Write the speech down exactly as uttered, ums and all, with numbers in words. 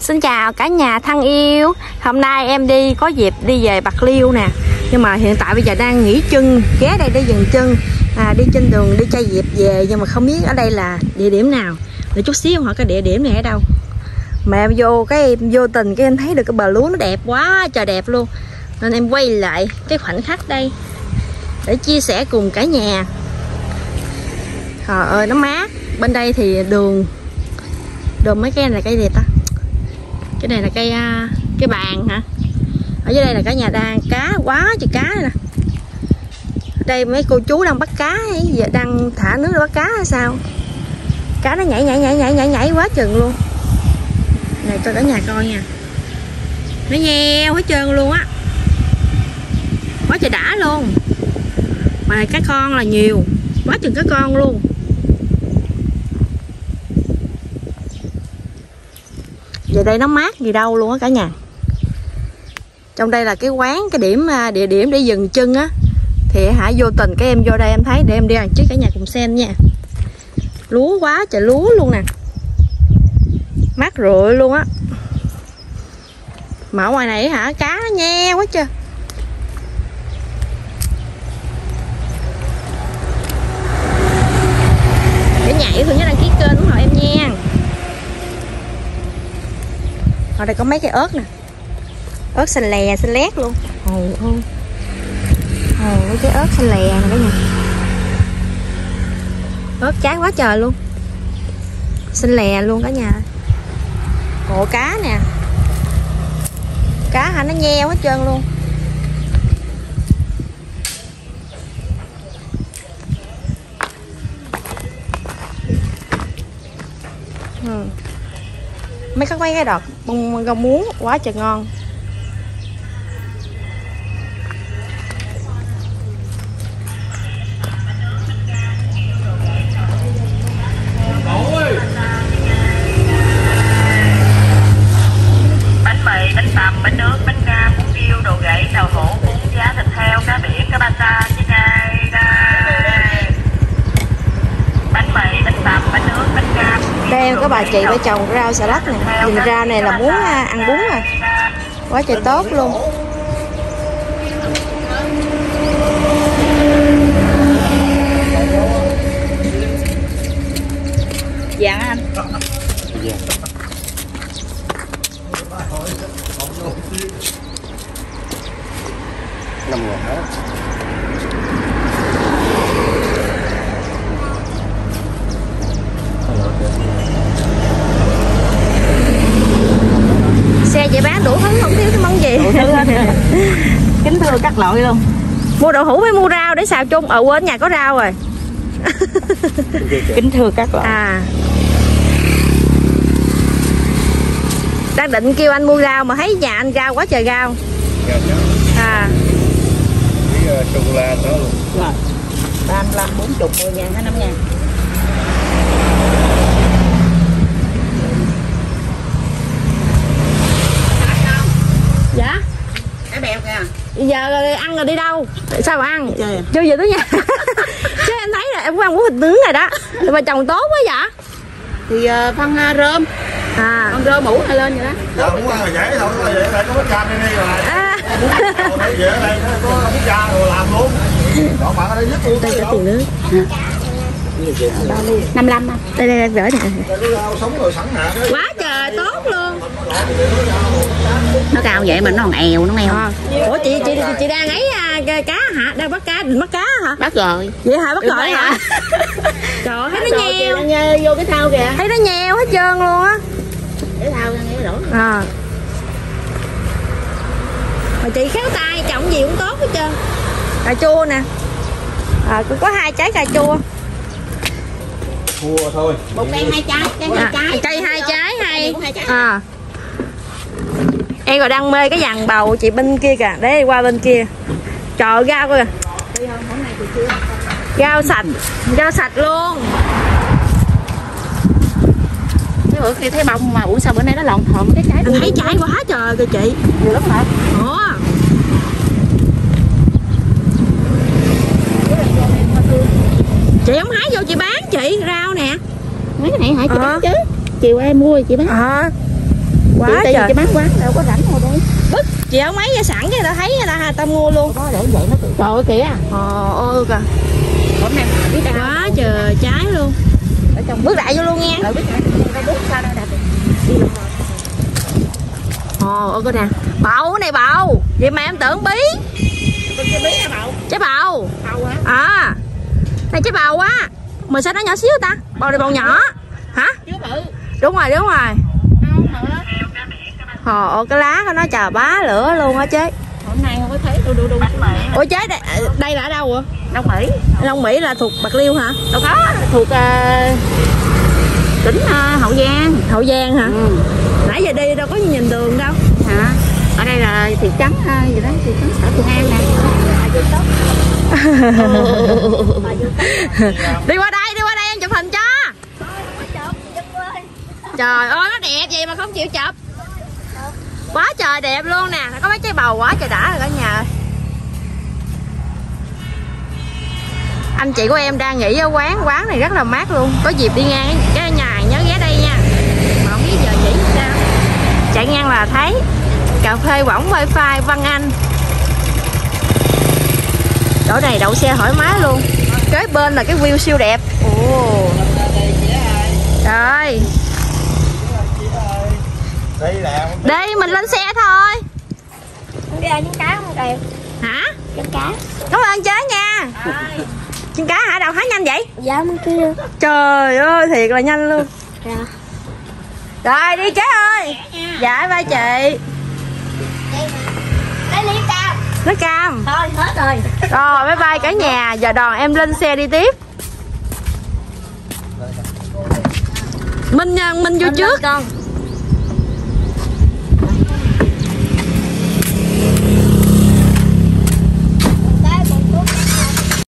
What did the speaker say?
Xin chào cả nhà thân yêu. Hôm nay em đi có dịp đi về Bạc Liêu nè. Nhưng mà hiện tại bây giờ đang nghỉ chân, ghé đây để dừng chân à, đi trên đường đi Chai Diệp về. Nhưng mà không biết ở đây là địa điểm nào. Để chút xíu hỏi cái địa điểm này ở đâu. Mà em vô cái em vô tình cái em thấy được cái bờ lúa nó đẹp quá trời đẹp luôn. Nên em quay lại cái khoảnh khắc đây để chia sẻ cùng cả nhà. Trời ơi nó mát. Bên đây thì đường đường mấy cây này là cây gì ta? Cái này là cây cây bàn hả? Ở dưới đây là cả nhà đang cá quá trời cá nè. Đây mấy cô chú đang bắt cá ấy, giờ đang thả nước để bắt cá hay sao? Cá nó nhảy nhảy nhảy nhảy nhảy nhảy quá chừng luôn. Này cho cả nhà coi nha. Nó nheo hết trơn luôn á. Quá trời đã luôn. Mà cá con là nhiều, quá chừng cá con luôn. Về đây nó mát gì đâu luôn á cả nhà. Trong đây là cái quán, cái điểm địa điểm để dừng chân á. Thì hả vô tình cái em vô đây em thấy để em đi ăn trước cả nhà cùng xem nha. Lúa quá trời lúa luôn nè. Mát rượi luôn á. Mà ở ngoài này hả cá nó nheo quá chưa. Để nhảy thôi nhớ đăng ký kênh ủng hộ em nha. Ở đây có mấy cái ớt nè. Ớt xanh lè, xanh lét luôn. Ồ ôi. Ồ mấy cái ớt xanh lè nè cả nhà. Ớt trái quá trời luôn. Xanh lè luôn cả nhà. Ồ cá nè. Cá hả nó nheo hết trơn luôn. Ừ. Mấy có mấy cái đọt bông rau muống quá trời ngon. Bánh mì, bánh tằm, bánh nước, bánh cam, bún riêu, đồ gậy, đậu hũ, bún giá, thịt heo, cá biển, cá ba sa, trái cây đây. Bánh mì, bánh tằm, bánh nước, bánh cam. Đây em có bà chị bà chồng rau xà lách nè. Nhìn rau này là muốn ăn bún rồi. Quá trời tốt luôn. Dạ anh. năm ngàn hết. Xe vậy bán đủ thứ không thiếu cái món gì. Đủ thứ hết. Kính thưa các loại luôn. Mua đậu hũ với mua rau để xào chung. Ở quên nhà có rau rồi. Kính thưa các loại. À. Đang định kêu anh mua rau mà thấy nhà anh rau quá trời rau. À. Cái sô cô la đó luôn. Rồi. ba mươi lăm, bốn mươi, mười ngàn, hai mươi lăm ngàn. Dạ. Cái bèo kìa. Giờ rồi ăn rồi đi đâu? Sao mà ăn? Chơi à? Chơi về tới nhà. Chứ em thấy là em cũng ăn bún thịt nướng rồi đó. Mà chồng tốt quá vậy? Thì uh, phân uh, rơm. À. Con rơm mũ hay lên vậy đó. Dạ muốn ăn là dễ thôi, có vậy đây có bánh cam đây rồi. À. Đây về đây có bánh cam rồi làm luôn. Đó bạn ở đây nhất luôn. Đây có tiền nước. năm mươi lăm anh. Đây đây gửi nè. Sống rồi sẵn nè. Quá trời tốt luôn. Nó cao vậy mà nó còn èo nó nghèo. À. Ủa chị chị chị đang ấy cá hả? Đang bắt cá, định bắt cá hả? Bắt rồi. Vậy hả? Bắt rồi hả? Trời ơi thấy nó nheo. Nheo vô cái thau kìa. Thấy nó nheo hết trơn luôn á. Cái thau nghe đổ. À. Mà chị khéo tay trồng gì cũng tốt hết trơn. Cà chua nè. À, cũng có hai trái cà chua. Thua thôi. Một cây hai trái, cây hai trái. À, cây hai trái hay. À. Em còn đang mê cái dàn bầu chị bên kia kìa. Để qua bên kia. Trời ơi, rau kìa. Rau sạch. Rau sạch luôn. Cái bữa khi thấy bông mà ủa sao bữa nay nó lòn thòm cái trái. Anh thấy trái quá trời kìa chị. Nhiều lắm hả? Ủa. Chị không hái vô chị bán chị rau nè. Mấy cái này hả chị ờ. bán chứ. Chiều em mua chị bán. Ờ. Quá chị, trời. chị bán quán đâu có rảnh ngồi đây. Bức chị ở máy ra sẵn cái người ta thấy người ta tao mua luôn. Có để vậy nó trời ơi kìa. Ờ ôi kìa. Hôm nay biết đâu. Quá trời trái luôn. Ở trong Bước đại vô luôn nha. ở biết đâu bước sao đâu đặt. Ồ ôi coi nè. Bầu cái này bầu. Vậy mà em tưởng bí. Con chưa biết hả bầu? Trái bầu. Bầu hả? À. Này trái bầu á. Mà sao nó nhỏ xíu ta? Bầu này bầu nhỏ. Hả? Chứ bự. Đúng rồi đúng rồi. Không nữa. Ồ cái lá của nó trời bá lửa luôn á chế. Hôm nay không có thấy đu đu đu. Ủa chế đây, đây là ở đâu vậy? Đông Mỹ. Long Mỹ là thuộc Bạc Liêu hả? Đâu có thuộc uh, tỉnh uh, Hậu Giang. Hậu Giang hả? Ừ. Nãy giờ đi đâu có nhìn đường đâu. Hả? Ở đây là thị trấn uh, gì đó, thị trấn xã Thuận An nè. Đi qua đây, đi qua đây em chụp hình cho. Trời ơi nó đẹp vậy mà không chịu chụp. Quá trời đẹp luôn nè, có mấy trái bầu quá trời đã rồi cả nhà. Anh chị của em đang nghỉ ở quán, quán này rất là mát luôn. Có dịp đi ngang cái nhà nhớ ghé đây nha. Mà không biết giờ nghỉ sao. Chạy ngang là thấy cà phê võng wifi Văn Anh. Chỗ này đậu xe thoải mái luôn. Kế bên là cái view siêu đẹp. Ồ. Rồi. Đi mình lên xe thôi. Đi ăn trứng cá không kìa? Hả? Trứng cá. Cảm ơn chế nha. Trứng cá hả? Đâu hái nhanh vậy? Dạ bên kia. Trời ơi thiệt là nhanh luôn. Dạ. Rồi đi chế ơi. Dạ bye chị. Lấy ly cam. Nó cam. Thôi hết rồi. Rồi bye bye cả nhà. Giờ đoàn em lên xe đi tiếp. Minh nha, Minh vô trước. Con.